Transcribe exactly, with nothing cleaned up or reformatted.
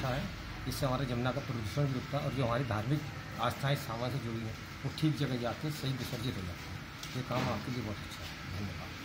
अच्छा है। इससे हमारे जमुना का प्रदूषण भी रुकता है और जो हमारी धार्मिक आस्थाएं सामा से जुड़ी हैं वो ठीक जगह जाके सही विसर्जित हो जाती हैं। ये काम आपके लिए बहुत अच्छा है। धन्यवाद।